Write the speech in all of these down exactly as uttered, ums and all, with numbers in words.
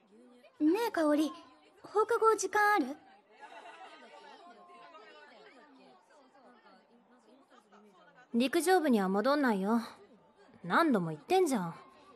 ねえ香織、放課後時間ある？ 陸上部には戻んないよ。何度も言ってんじゃん。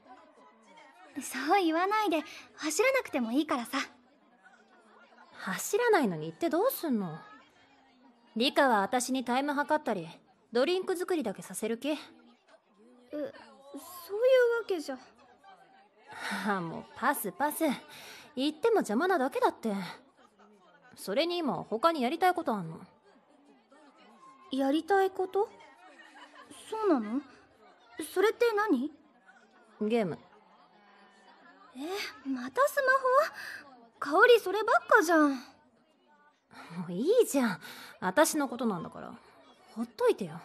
そう言わないで、走らなくてもいいからさ。 走らないのに行ってどうすんの？リカは私にタイム測ったりドリンク作りだけさせる気？え、 そういうわけじゃ。 はあ、もうパスパス。言っても邪魔なだけだって。それに今他にやりたいことあんの？ やりたいこと？そうなの？それって何？ ゲーム。 え、またスマホ？香織そればっかじゃん。もういいじゃん、私のことなんだからほっといてよ。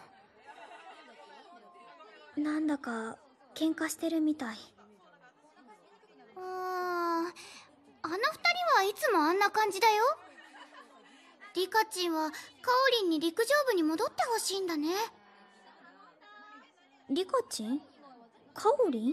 なんだか喧嘩してるみたい。 うーん、あの二人はいつもあんな感じだよ。リカチンはカオリンに陸上部に戻ってほしいんだね。 リカチン？カオリン？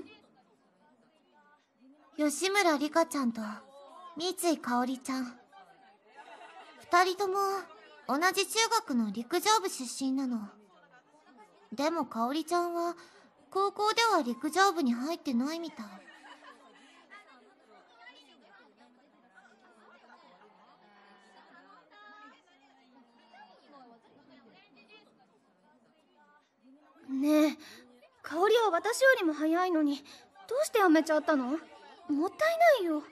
吉村リカちゃんと三井香織ちゃん、二人とも同じ中学の陸上部出身なの。でも香織ちゃんは高校では陸上部に入ってないみたい。 ねえ、香織は私よりも早いのにどうしてやめちゃったの？もったいないよ。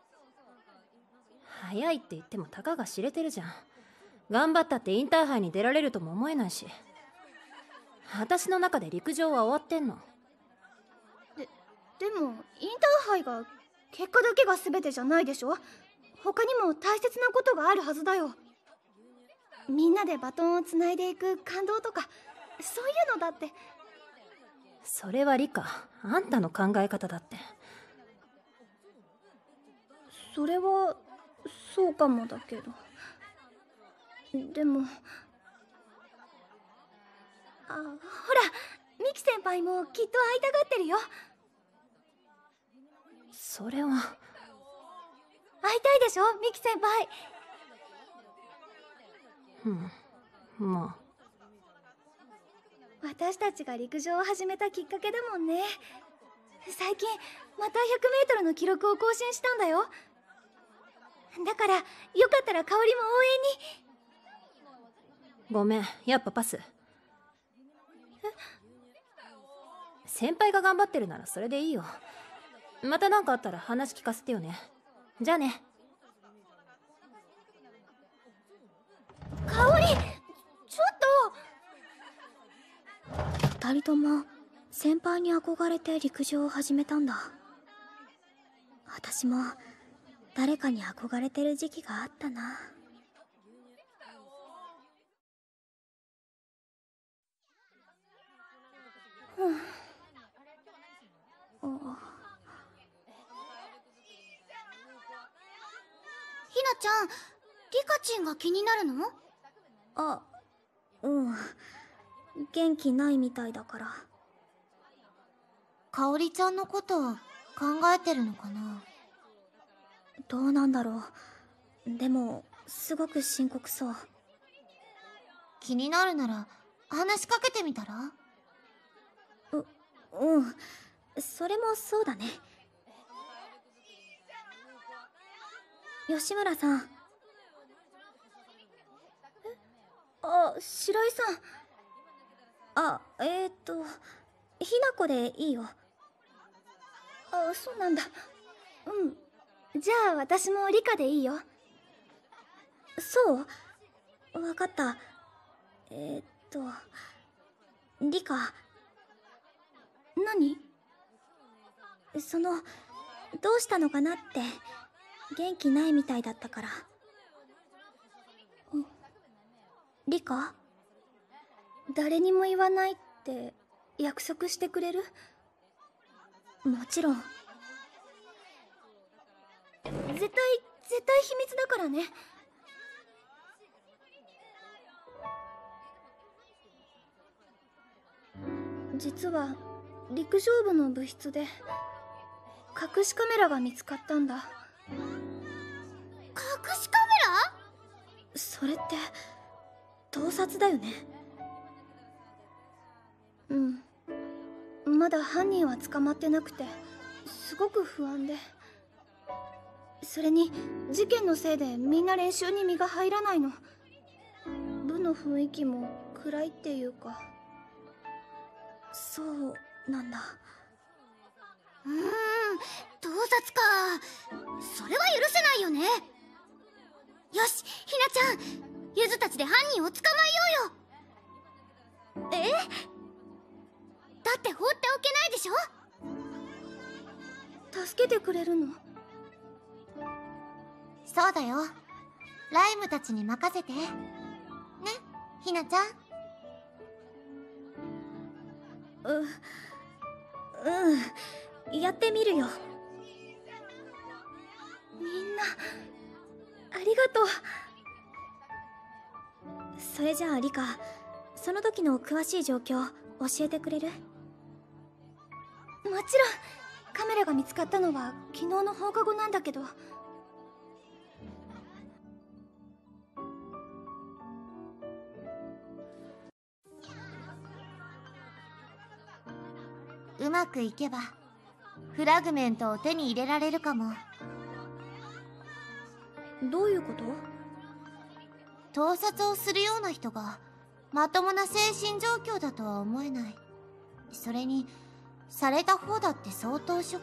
早いって言ってもたかが知れてるじゃん。頑張ったってインターハイに出られるとも思えないし、私の中で陸上は終わってんの。 で、でもインターハイが結果だけが全てじゃないでしょ。他にも大切なことがあるはずだよ。みんなでバトンをつないでいく感動とか、そういうのだって。 それはリカ、あんたの考え方だって。 それはそうかもだけど、でも、あ、ほらミキ先輩もきっと会いたがってるよ。 それは会いたいでしょミキ先輩。 うん、まあ私たちが陸上を始めたきっかけだもんね。最近またひゃくメートルの記録を更新したんだよ。だからよかったら香りも応援に。ごめん、やっぱパス。え？先輩が頑張ってるならそれでいいよ。また何かあったら話聞かせてよね。じゃあね。 香り、ちょっと。二人とも先輩に憧れて陸上を始めたんだ。私も誰かに憧れてる時期があったな。ふん。 ひなちゃん、リカチンが気になるの？ あ、うん。元気ないみたいだから。 香織ちゃんのこと考えてるのかな？ どうなんだろう。でもすごく深刻そう。 気になるなら話しかけてみたら？ う、うん。それもそうだね。吉村さん。え？あ、白井さん。あ、えーっとひなこでいいよ。あ、そうなんだ。うん。じゃあ私も理科でいいよ。そう？わかった。えーっと理科。何？その、どうしたのかなって。元気ないみたいだったから。理科？誰にも言わないって約束してくれる？もちろん。絶対絶対秘密だからね。実は陸上部の部室で隠しカメラが見つかったんだ。 それって盗撮だよね。うん、まだ犯人は捕まってなくてすごく不安で、それに事件のせいでみんな練習に身が入らないの。部の雰囲気も暗いっていうか。そうなんだ。 うーん、盗撮か。それは許せないよね。よし、ひなちゃん、ゆずたちで犯人を捕まえようよ。え？だって放っておけないでしょ。 助けてくれるの？ そうだよ。ライムたちに任せて。ね、ひなちゃん。 う、うん、やってみるよ。みんな、ありがとう。それじゃあリカ、その時の詳しい状況教えてくれる？もちろん。カメラが見つかったのは昨日の放課後なんだけど。 うまくいけばフラグメントを手に入れられるかも。 どういうこと？ 盗撮をするような人がまともな精神状況だとは思えない。それにされた方だって相当ショック。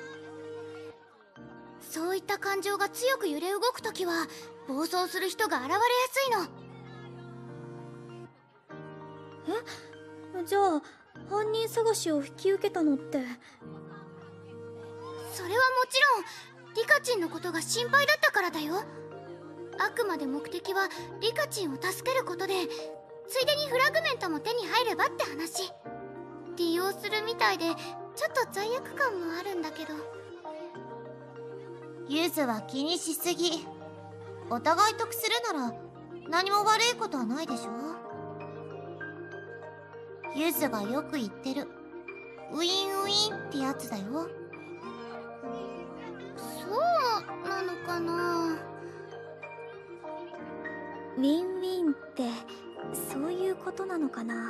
そういった感情が強く揺れ動くときは暴走する人が現れやすいの。 え？じゃあ犯人探しを引き受けたのって。 それはもちろんリカチンのことが心配だったからだよ。あくまで目的はリカチンを助けることで、ついでにフラグメントも手に入ればって話。利用するみたいでちょっと罪悪感もあるんだけど。ユズは気にしすぎ。お互い得するなら何も悪いことはないでしょ。ユズがよく言ってるウィンウィンってやつだよ。そうなのかな。 ウィンウィンってそういうことなのかな。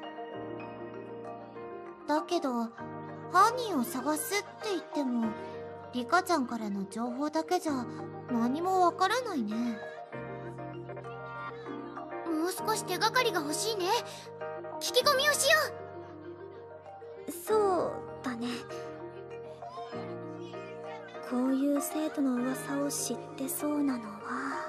だけど犯人を探すって言ってもリカちゃんからの情報だけじゃ何もわからないね。もう少し手がかりが欲しいね。聞き込みをしよう。そうだね。こういう生徒の噂を知ってそうなのは。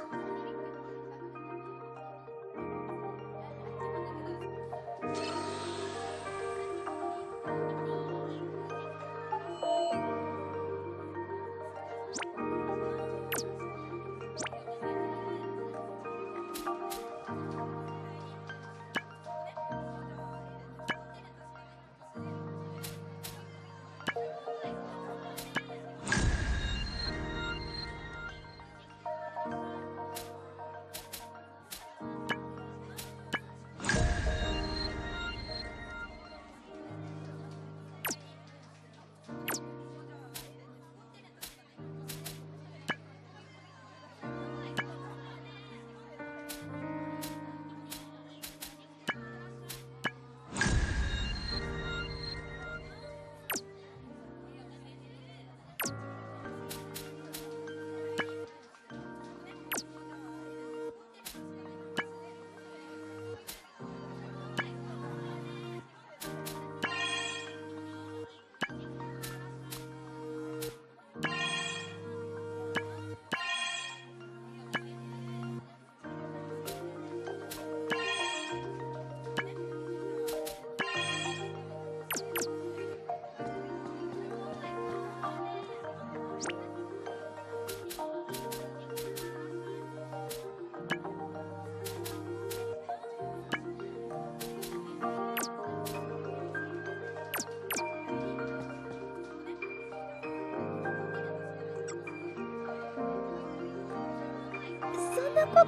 そんなこと。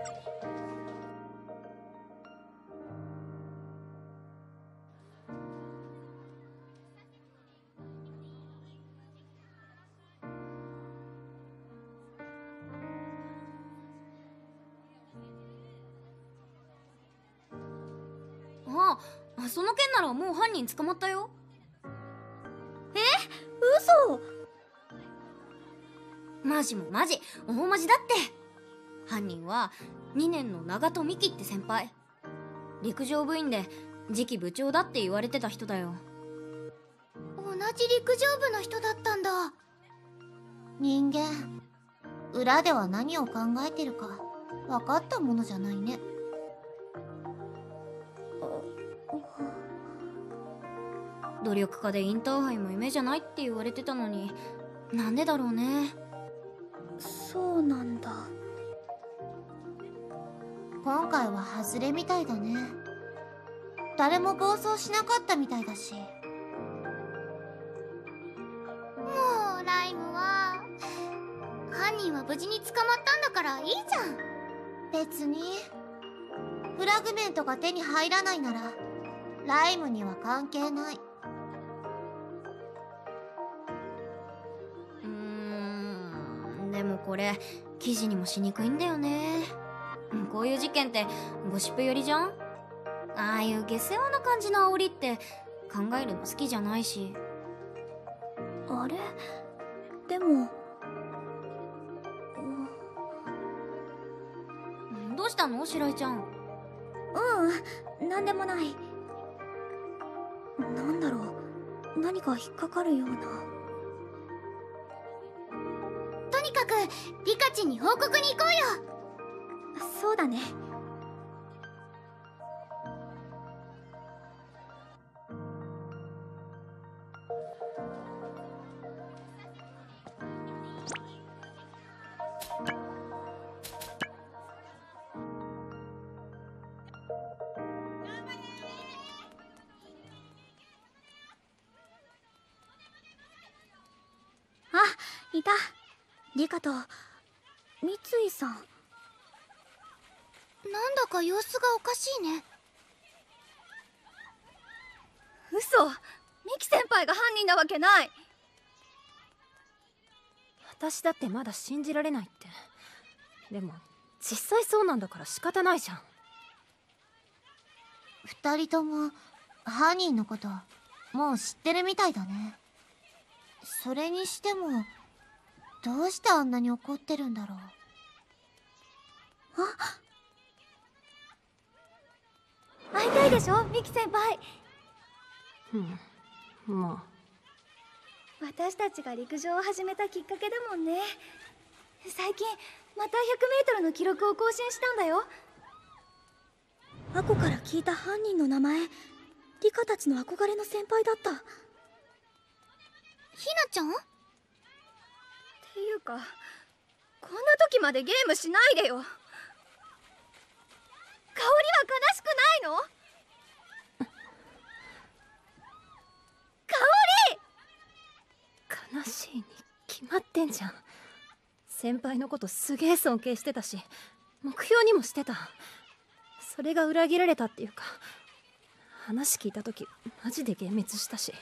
ああ、その件ならもう犯人捕まったよ。 え、嘘。 マジもマジ、大マジだって。犯人はにねんの長戸美希って先輩。陸上部員で次期部長だって言われてた人だよ。 同じ陸上部の人だったんだ。人間、裏では何を考えてるか分かったものじゃないね。 努力家でインターハイも夢じゃないって言われてたのに、なんでだろうね。 そうなんだ。 今回は外れみたいだね。誰も暴走しなかったみたいだし。もうライムは犯人は無事に捕まったんだからいいじゃん。別にフラグメントが手に入らないならライムには関係ない。 うーん、でもこれ記事にもしにくいんだよね。こういう事件ってゴシップ寄りじゃん。ああいう下世話な感じの煽りって考えるの好きじゃないし。 あれでも、 どうしたの白井ちゃん。 うん、なんでもない。なんだろう、何か引っかかるような。 とにかくリカチに報告に行こうよ。 そうだね。あ、いた。リカと三井さん。 なんだか様子がおかしいね。 嘘。ミキ先輩が犯人なわけない。 私だってまだ信じられないって。でも実際そうなんだから仕方ないじゃん。 二人とも犯人のこともう知ってるみたいだね。それにしてもどうしてあんなに怒ってるんだろう。 あ、会いたいでしょ、ミキ先輩。 うん、まあ私たちが陸上を始めたきっかけだもんね。最近またひゃくメートルの記録を更新したんだよ。アコから聞いた犯人の名前、リカたちの憧れの先輩だった。 ひなちゃん？ っていうか、こんな時までゲームしないでよ。香りは悲しくないの？香り！ 悲しいに決まってんじゃん。先輩のことすげえ尊敬してたし、目標にもしてた。それが裏切られたっていうか、話聞いた時マジで幻滅したし。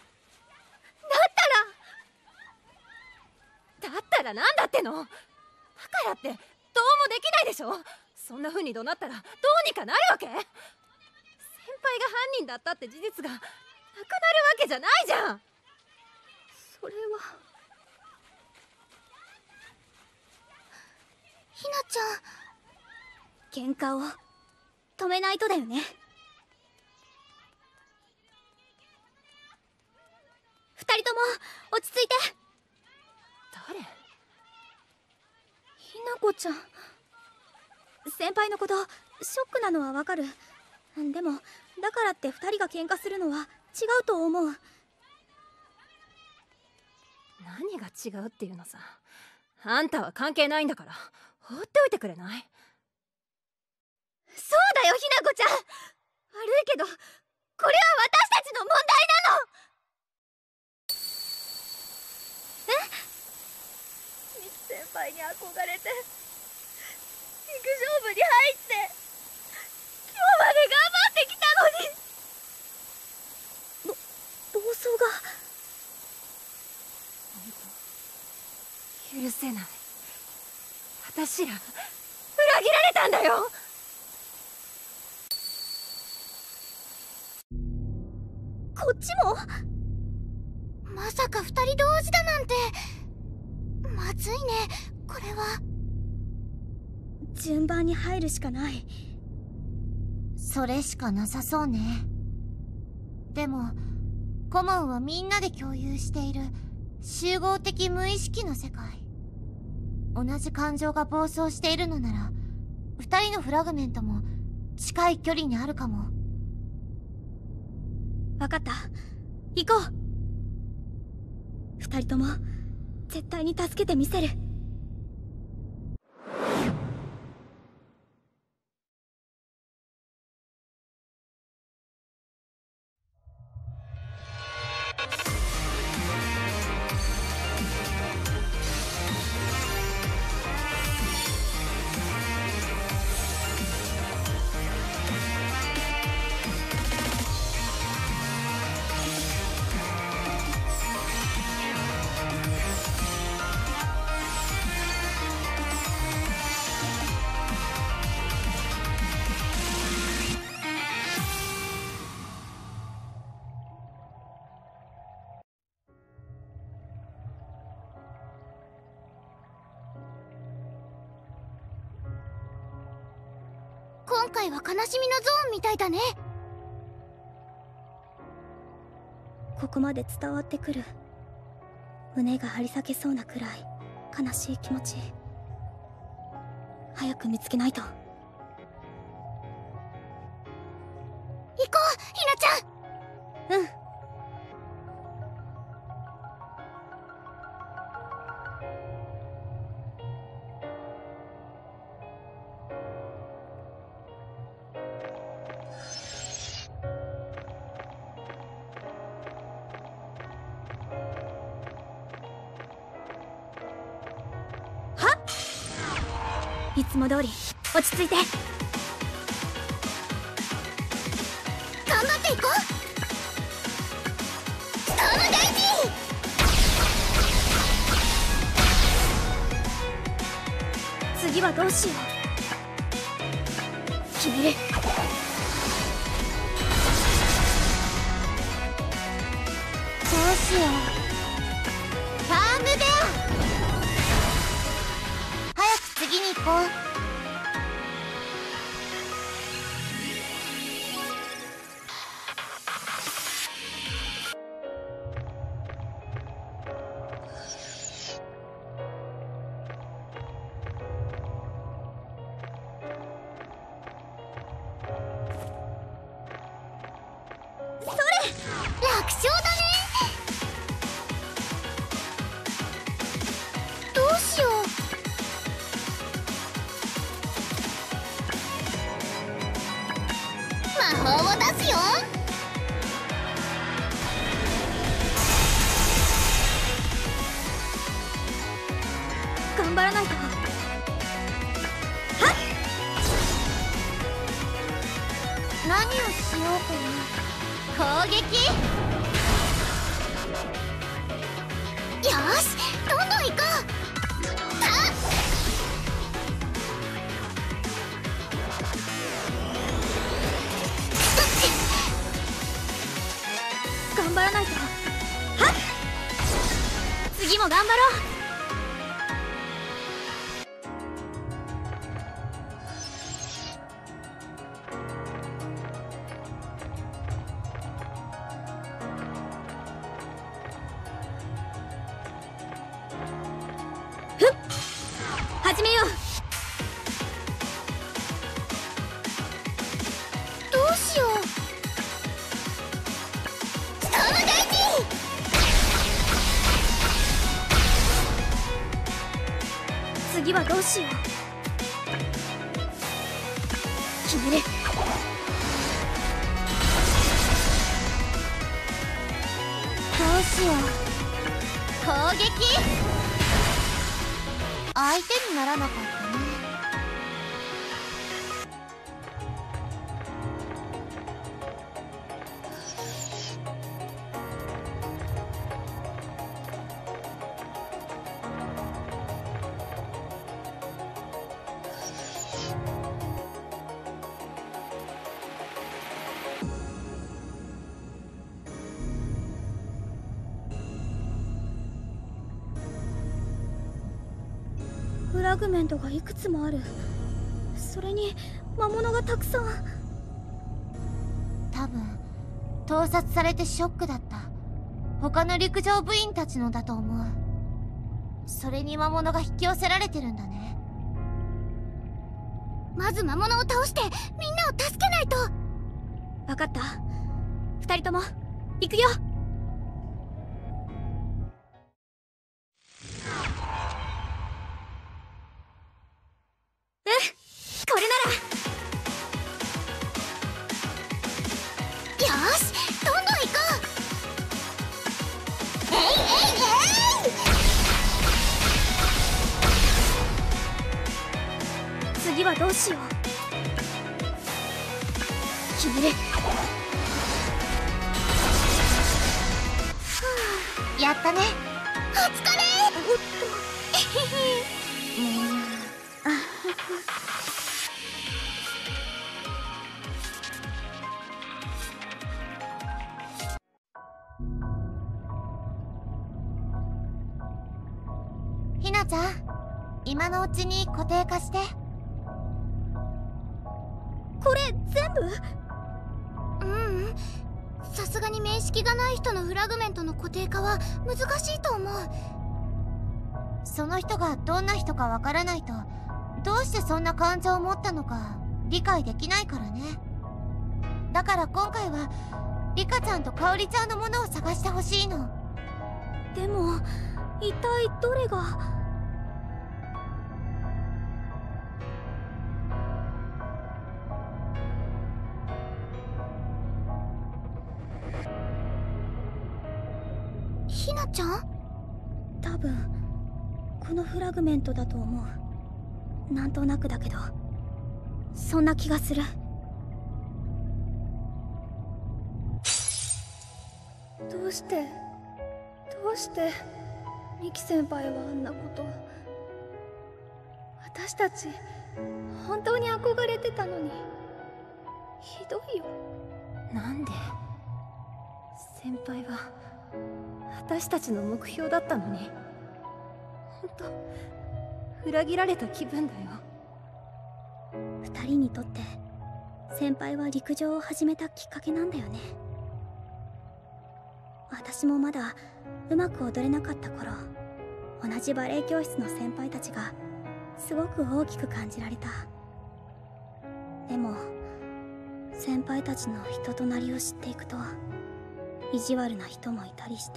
だったらなんだっての。だからってどうもできないでしょ。そんな風に怒鳴ったらどうにかなるわけ？先輩が犯人だったって事実がなくなるわけじゃないじゃん。 それはひなちゃん、 喧嘩を止めないとだよね。二人とも落ち着いて。 誰？ ひなこちゃん。先輩のことショックなのはわかる。でもだからって二人が喧嘩するのは違うと思う。 何が違うっていうのさ。あんたは関係ないんだから放っておいてくれない？ そうだよ、ひなこちゃん。悪いけどこれは私たちの問題なの。え？ミキ先輩に憧れて部に入って今日まで頑張ってきたのに。ぼ暴走が。 許せない。私ら裏切られたんだよ。 こっちも。まさか二人同時だなんて。まずいね、これは。順番に入るしかない。 それしかなさそうね。でもコモンはみんなで共有している集合的無意識の世界。同じ感情が暴走しているのなら二人のフラグメントも近い距離にあるかも。 わかった、行こう。二人とも絶対に助けてみせる。今回は悲しみのゾーンみたいだね。ここまで伝わってくる。胸が張り裂けそうなくらい悲しい気持ち。早く見つけないと。行こう、ひなちゃん。うん。いつも通り落ち着いて頑張っていこう。ストームゲージ。次はどうしよう。決める。 どうしよう。ファームベア。早く次に行こう。 楽勝だね。どうしよう。魔法を出すよ。頑張らないと。はっ。 何をしようかな。攻撃。 よし、どんどん行こう。さあ。頑張らないと。はっ。次も頑張ろう。始めよう。どうしよう。ストームゲージ。次はどうしよう。決める。 どうしよう。攻撃。相手にならなかったね。 ラグメントがいくつもある。それに魔物がたくさん。 多分盗撮されてショックだった。他の陸上部員たちのだと思う。それに魔物が引き寄せられてるんだね。 まず魔物を倒してみんなを助けないと。分かった。二人とも行くよ。うん、これなら。よーし、どんどん行こう。えいえいえい。次はどうしよう。決める。 やったね。 お疲れ。おっと。 ひなちゃん、今のうちに固定化して。 これ全部？ううん、さすがに面識がない人のフラグメントの固定化は難しいと思う。 その人がどんな人かわからないと、どうしてそんな感情を持ったのか理解できないからね。だから今回はリカちゃんとカオリちゃんのものを探してほしいの。 でも一体どれが。ひなちゃん？多分このフラグメントだと思う。なんとなくだけどそんな気がする。どうしてどうしてミキ先輩はあんなこと。私たち本当に憧れてたのに。ひどいよ。 なんで先輩は私たちの目標だったのに。ほんと裏切られた気分だよ。 二人にとって先輩は陸上を始めたきっかけなんだよね。私もまだうまく踊れなかった頃、同じバレエ教室の先輩たちがすごく大きく感じられた。でも先輩たちの人となりを知っていくと、意地悪な人もいたりして、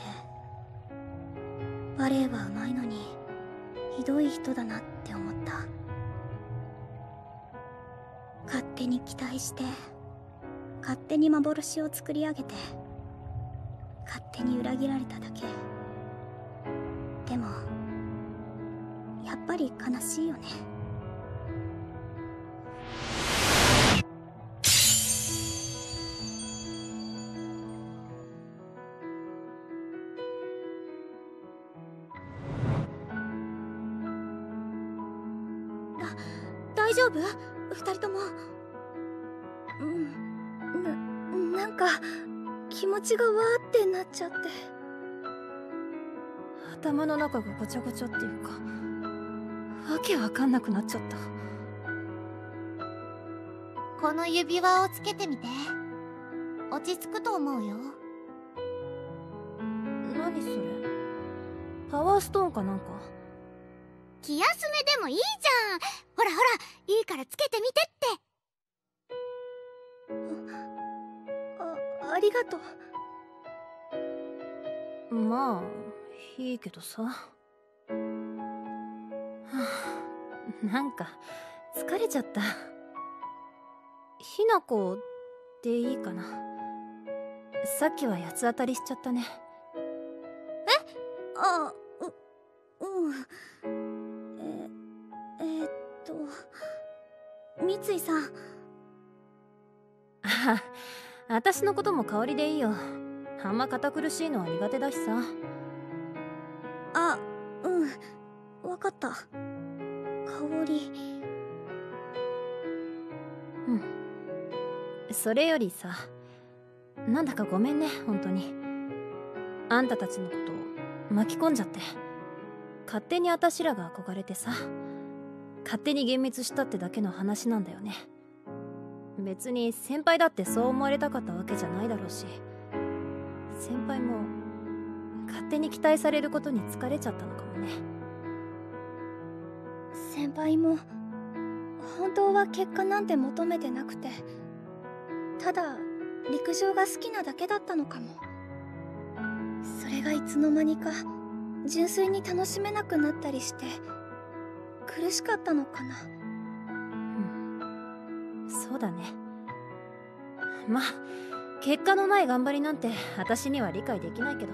バレエはうまいのにひどい人だなって思った。勝手に期待して勝手に幻を作り上げて勝手に裏切られただけ。でもやっぱり悲しいよね。だ大丈夫？二人とも。うんな、なんか気持ちがわーってなっちゃって。 頭の中がごちゃごちゃっていうか、わけわかんなくなっちゃった。 この指輪をつけてみて。落ち着くと思うよ。 何それ？パワーストーンかなんか？ 気休めでもいいじゃん。ほらほら、いいからつけてみてって。あ、ありがとう。 まあいいけどさ。はあ、なんか疲れちゃった。ひなこでいいかな。さっきは八つ当たりしちゃったね。 え？あ、う、うん。え、えー、っと三井さん。 ああ、私のことも香りでいいよ。あんま堅苦しいのは苦手だしさ。 あ、うん、わかった。香り。 うん。それよりさ、なんだかごめんね、本当に。あんたたちのこと巻き込んじゃって。勝手に私らが憧れてさ。 勝手に厳密したってだけの話なんだよね。別に先輩だってそう思われたかったわけじゃないだろうし、先輩も勝手に期待されることに疲れちゃったのかもね。 先輩も本当は結果なんて求めてなくて、ただ陸上が好きなだけだったのかも。それがいつの間にか純粋に楽しめなくなったりして苦しかったのかな。 うん、そうだね。まあ結果のない頑張りなんて私には理解できないけど。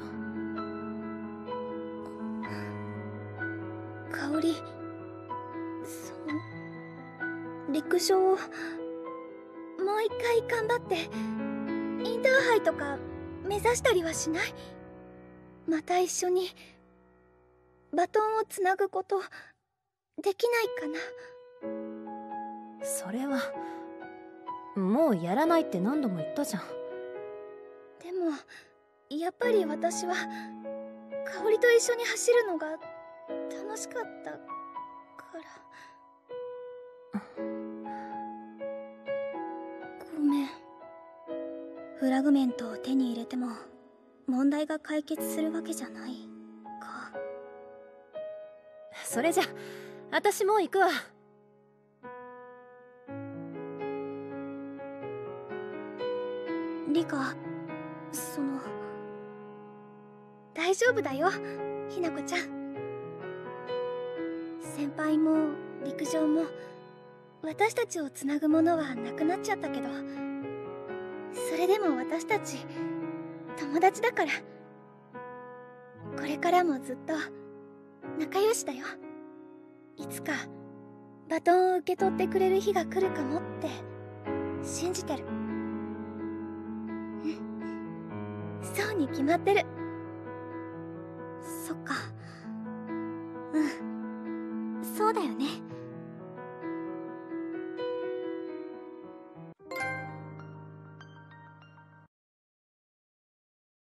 香り、その陸上をもう一回頑張ってインターハイとか目指したりはしない？また一緒にバトンをつなぐことできないかな。 それはもうやらないって何度も言ったじゃん。 でもやっぱり私は香りと一緒に走るのが楽しかったから。ごめん。フラグメントを手に入れても問題が解決するわけじゃないか。 それじゃ私もう行くわ。 リカ、その大丈夫だよ、ひなこちゃん。先輩も陸上も私たちをつなぐものはなくなっちゃったけど、それでも私たち友達だから。これからもずっと仲良しだよ。いつかバトンを受け取ってくれる日が来るかもって信じてる。うん、そうに決まってる。 そっか。うん、そうだよね。